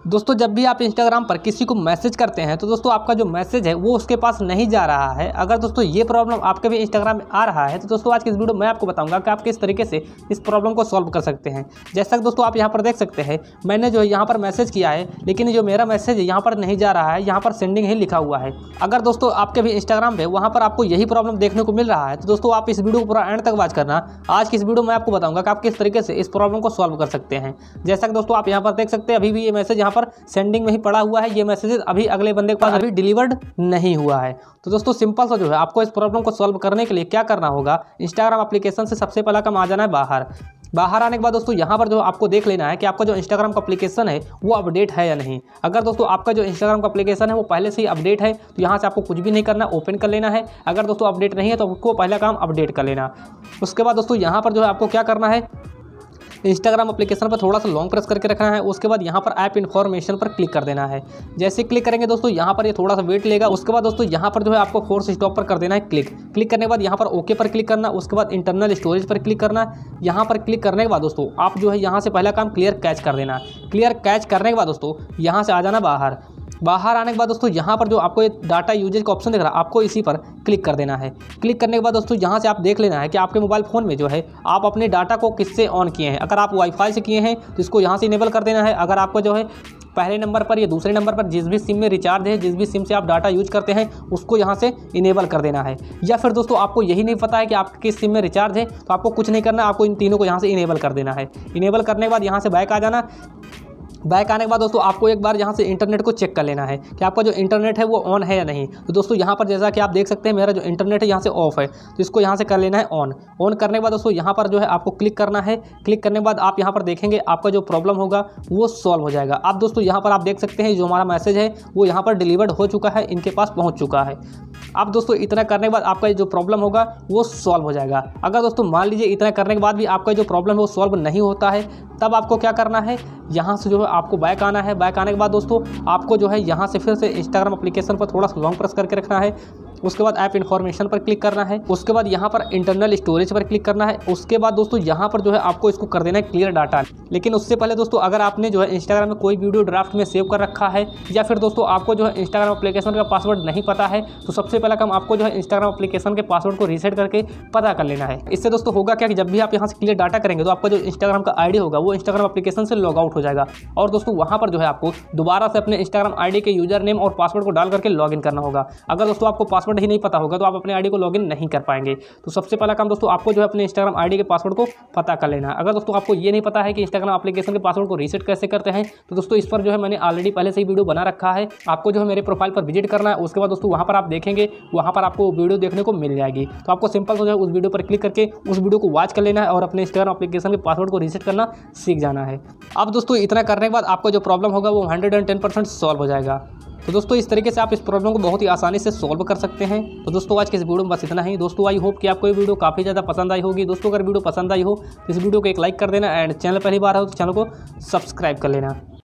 दोस्तों जब भी आप इंस्टाग्राम पर किसी को मैसेज करते हैं तो दोस्तों आपका जो मैसेज है वो उसके पास नहीं जा रहा है। अगर दोस्तों ये प्रॉब्लम आपके भी इंस्टाग्राम में आ रहा है तो दोस्तों आज की इस वीडियो में मैं आपको बताऊंगा कि आप किस तरीके से इस प्रॉब्लम को सॉल्व कर सकते हैं। जैसा कि दोस्तों आप यहाँ पर देख सकते हैं, मैंने जो है यहाँ पर मैसेज किया है, लेकिन जो मेरा मैसेज है यहाँ पर नहीं जा रहा है, यहाँ पर सेंडिंग ही लिखा हुआ है। अगर दोस्तों आपके भी इंस्टाग्राम पे वहाँ पर आपको यही प्रॉब्लम देखने को मिल रहा है तो दोस्तों आप इस वीडियो को पूरा एंड तक वॉच करना। आज की इस वीडियो में आपको बताऊंगा कि आप किस तरीके से इस प्रॉब्लम को सॉल्व कर सकते हैं। जैसा कि दोस्तों आप यहाँ पर देख सकते हैं, अभी भी ये मैसेज यहाँ पर सेंडिंग ही पड़ा हुआ है। ये मैसेज अभी अगले बंदे के पास अभी डिलीवर्ड नहीं हुआ है। तो दोस्तों सिंपल सा जो है आपको इस प्रॉब्लम को सॉल्व करने के लिए क्या करना होगा, इंस्टाग्राम एप्लीकेशन से सबसे पहला काम आ जाना है बाहर आने के बाद दोस्तों यहाँ पर जो आपको देख लेना है कि आपका जो इंस्टाग्राम का एप्लीकेशन है वो अपडेट है या नहीं। अगर दोस्तों आपका जो इंस्टाग्राम का एप्लीकेशन है वो पहले से ही अपडेट है तो यहाँ से आपको कुछ भी नहीं करना, ओपन कर लेना है। अगर दोस्तों अपडेट नहीं है तो आपको पहला काम अपडेट कर लेना। उसके बाद दोस्तों यहाँ पर जो है आपको क्या करना है, इंस्टाग्राम एप्लीकेशन पर थोड़ा सा लॉन्ग प्रेस करके रखना है। उसके बाद यहाँ पर ऐप इन्फॉर्मेशन पर क्लिक कर देना है। जैसे क्लिक करेंगे दोस्तों यहाँ पर ये थोड़ा सा वेट लेगा। उसके बाद दोस्तों यहाँ पर जो है आपको फोर्स स्टॉप पर कर देना है क्लिक करने के बाद यहाँ पर ओके पर क्लिक करना। उसके बाद इंटरनल स्टोरेज पर क्लिक करना। यहाँ पर क्लिक करने के बाद दोस्तों आप जो है यहाँ से पहला काम क्लियर कैच कर देना। क्लियर कैच करने के बाद दोस्तों यहाँ से आ जाना बाहर आने के बाद दोस्तों यहाँ पर जो आपको ये डाटा यूजेज का ऑप्शन दिख रहा है, आपको इसी पर क्लिक कर देना है। क्लिक करने के बाद दोस्तों यहाँ से आप देख लेना है कि आपके मोबाइल फ़ोन में जो है आप अपने डाटा को किससे ऑन किए हैं। अगर आप वाईफाई से किए हैं तो इसको यहाँ से इनेबल कर देना है। अगर आपको जो है पहले नंबर पर या दूसरे नंबर पर जिस भी सिम में रिचार्ज है, जिस भी सिम से आप डाटा यूज करते हैं, उसको यहाँ से इनेबल कर देना है। या फिर दोस्तों आपको यही नहीं पता है कि आप किस सिम में रिचार्ज है तो आपको कुछ नहीं करना, आपको इन तीनों को यहाँ से इनेबल कर देना है। इनेबल करने के बाद यहाँ से बैक आ जाना। बैक आने के बाद दोस्तों आपको एक बार यहाँ से इंटरनेट को चेक कर लेना है कि आपका जो इंटरनेट है वो ऑन है या नहीं। तो दोस्तों यहाँ पर जैसा कि आप देख सकते हैं मेरा जो इंटरनेट है यहाँ से ऑफ है, तो इसको यहाँ से कर लेना है ऑन करने के बाद दोस्तों यहाँ पर जो है आपको क्लिक करना है। क्लिक करने के बाद आप यहाँ पर देखेंगे आपका जो प्रॉब्लम होगा वो सॉल्व हो जाएगा। अब दोस्तों यहाँ पर आप देख सकते हैं जो हमारा मैसेज है वो यहाँ पर डिलीवर्ड हो चुका है, इनके पास पहुँच चुका है। अब दोस्तों इतना करने के बाद आपका जो प्रॉब्लम होगा वो सॉल्व हो जाएगा। अगर दोस्तों मान लीजिए इतना करने के बाद भी आपका जो प्रॉब्लम है वो सॉल्व नहीं होता है, तब आपको क्या करना है, यहाँ से जो है आपको बैक आना है। बैक आने के बाद दोस्तों आपको जो है यहाँ से फिर से इंस्टाग्राम एप्लीकेशन पर थोड़ा सा लॉन्ग प्रेस करके रखना है। उसके बाद ऐप इन्फॉर्मेशन पर क्लिक करना है। उसके बाद यहाँ पर इंटरनल स्टोरेज पर क्लिक करना है। उसके बाद दोस्तों यहाँ पर जो है आपको इसको कर देना है क्लियर डाटा। लेकिन उससे पहले दोस्तों अगर आपने जो है इंस्टाग्राम में कोई वीडियो ड्राफ्ट में सेव कर रखा है या फिर दोस्तों आपको जो है इंस्टाग्राम एप्लीकेशन का पासवर्ड नहीं पता है तो सबसे पहला काम आपको जो है इंस्टाग्राम एप्लीकेशन के पासवर्ड को रीसेट करके पता कर लेना है। इससे दोस्तों होगा क्या कि जब भी आप यहाँ से क्लियर डाटा करेंगे तो आपका जो इंस्टाग्राम का आईडी होगा वो इंस्टाग्राम एप्लीकेशन से लॉग आउट हो जाएगा। और दोस्तों वहाँ पर जो है आपको दोबारा से अपने इंस्टाग्राम आईडी के यूजर नेम और पासवर्ड को डाल करके लॉगिन करना होगा। अगर दोस्तों आपको पासवर्ड ही नहीं पता होगा तो आप अपने आईडी को लॉगिन नहीं कर पाएंगे। तो सबसे पहला काम दोस्तों आपको जो है अपने इंस्टाग्राम आईडी के पासवर्ड को पता कर लेना है। अगर दोस्तों आपको ये नहीं पता है कि इंस्टाग्राम एप्लीकेशन के पासवर्ड को रीसेट कैसे करते हैं तो दोस्तों इस पर जो है मैंने ऑलरेडी पहले से ही वीडियो बना रखा है। आपको जो है मेरे प्रोफाइल पर विजिट करना है। उसके बाद दोस्तों वहाँ पर आप देखेंगे, वहाँ पर आपको वीडियो देखने को मिल जाएगी। तो आपको सिंपल जो है उस वीडियो पर क्लिक करके उस वीडियो को वॉच कर लेना है और अपने इंस्टाग्राम एप्लीकेशन के पासवर्ड को रीसेट करना सीख जाना है। अब दोस्तों इतना करने के बाद आपका जो प्रॉब्लम होगा वो 110% सॉल्व हो जाएगा। तो दोस्तों इस तरीके से आप इस प्रॉब्लम को बहुत ही आसानी से सॉल्व कर सकते हैं। तो दोस्तों आज के इस वीडियो में बस इतना ही। दोस्तों आई होप कि आपको ये वीडियो काफ़ी ज़्यादा पसंद आई होगी। दोस्तों अगर वीडियो पसंद आई हो तो इस वीडियो को एक लाइक कर देना एंड चैनल पहली बार हो तो चैनल को सब्सक्राइब कर लेना।